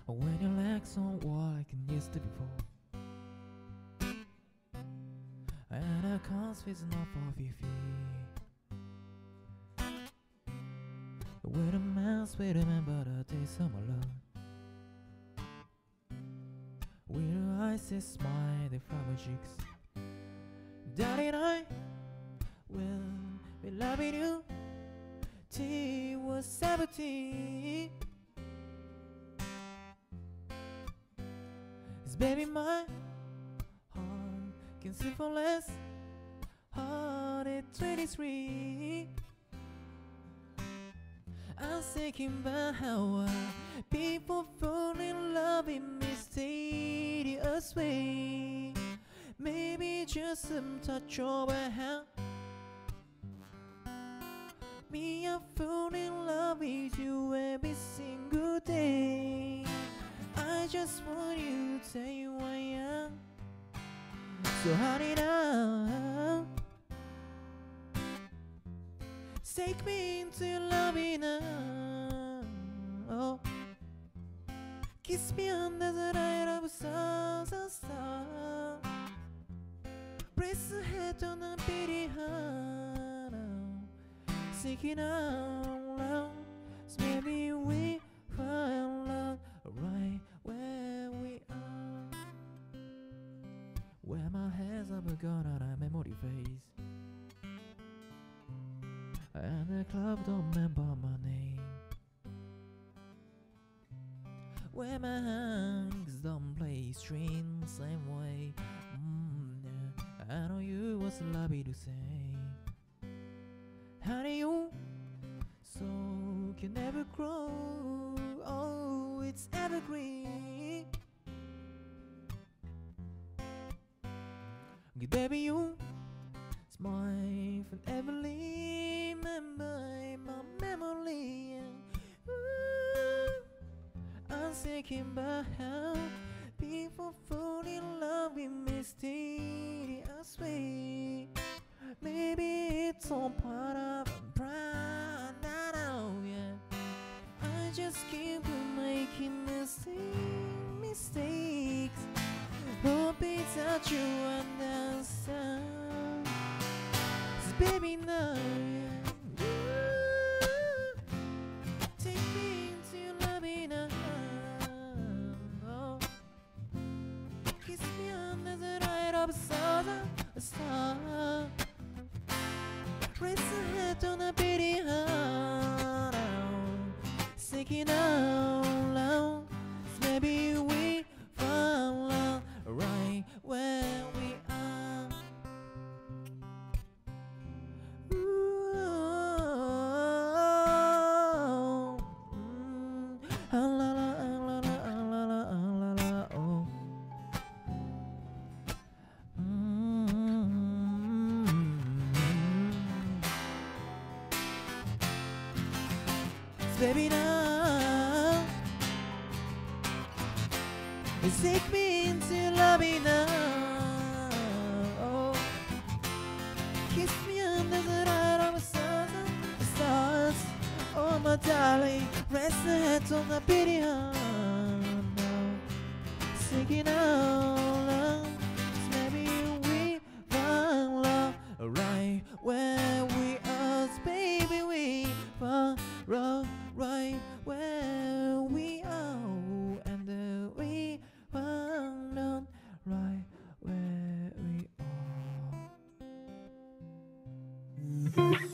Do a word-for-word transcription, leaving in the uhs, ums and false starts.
when your legs don't walk like it used to before, and I can't squeeze enough of your feet. With a man, sweet remember the days of my love. With your eyes that smile, they from my cheeks. Daddy and I will be loving you till we're seventy. Cause baby, my heart can see for less. Heart at twenty-three. I'm thinking about how uh, people fall in love in mysterious way. Maybe just some touch over how me, I fall in love with you every single day. I just want you to tell you I am. So honey now, take me into your loving arms. Oh, kiss me under the light of a star, star, star. Press the head on a beating heart. Singing out loud, so maybe we find love right where we are. Where my hands are gone on a memory face, and the club don't remember my name. Where my hands don't play strings same way. Mm, yeah. I know you was lovely to say. Honey, you so can never grow. Oh, it's evergreen. Good baby, you smile forever, remember my memory. Ooh, I'm thinking about how people fall in love in mysterious way. Maybe it's all part of a brand, I know, yeah. I just keep on making the same mistakes, hoping that you understand. 'Cause baby now, yeah, ooh, take me into your loving arms. Oh, kiss me under the light of a star, a star. Raise the head on a beating heart, singing out loud. Maybe we found love right where we are. Ooh, mm, ah, la, la, ah, la, la, ah, la, la, ah, la, la, oh. Baby now, you take me into your loving now. Oh, kiss me under the light of the stars, the stars. Oh my darling, rest the head on the beating heart now. Singing out loud, maybe we found love right where we are. Baby, we found love right where we are, and uh, we found out right where we are.